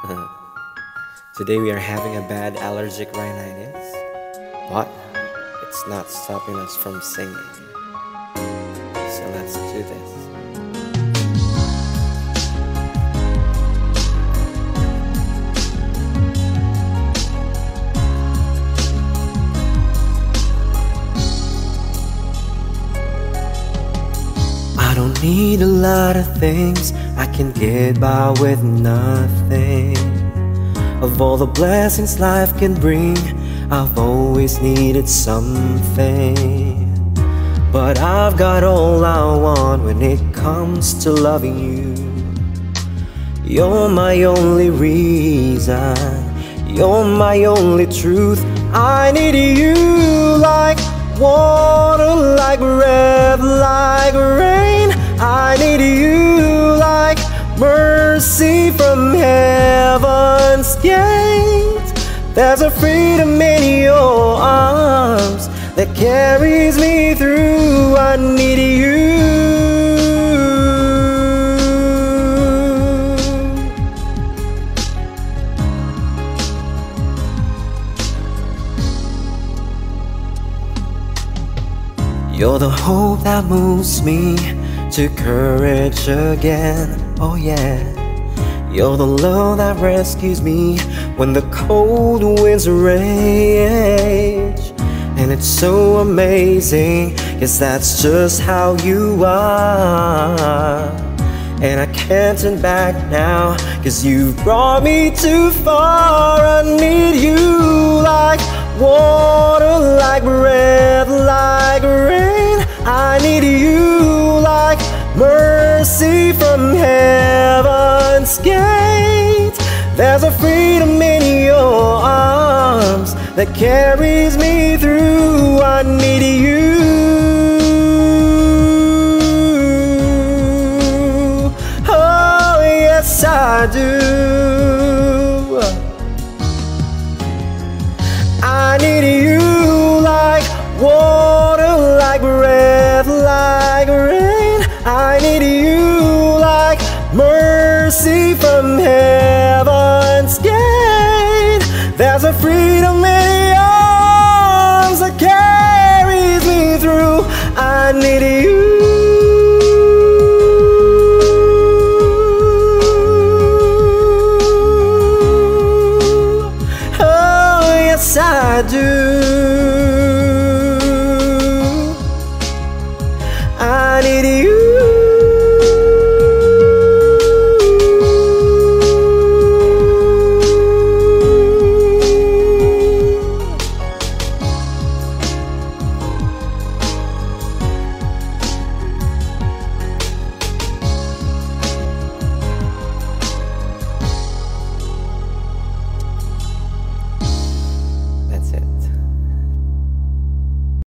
Today we are having a bad allergic rhinitis, but it's not stopping us from singing. So let's do this. I don't need a lot of things, I can get by with nothing. Of all the blessings life can bring, I've always needed something. But I've got all I want when it comes to loving you. You're my only reason, you're my only truth. I need you like water, like breath, like rain. I need you like mercy from heaven's gate. There's a freedom in your arms that carries me through. I need you. You're the hope that moves me to courage again, oh yeah. You're the love that rescues me when the cold winds rage. And it's so amazing, 'cause that's just how you are. And I can't turn back now, 'cause you've brought me too far. I need you like water, like breath, like rain. I need you like mercy from heaven's gate. There's a freedom in your arms that carries me through. I need you. Oh yes I do. I need you like water, like breath, like rain. I need you like mercy from heaven's gate. There's a freedom in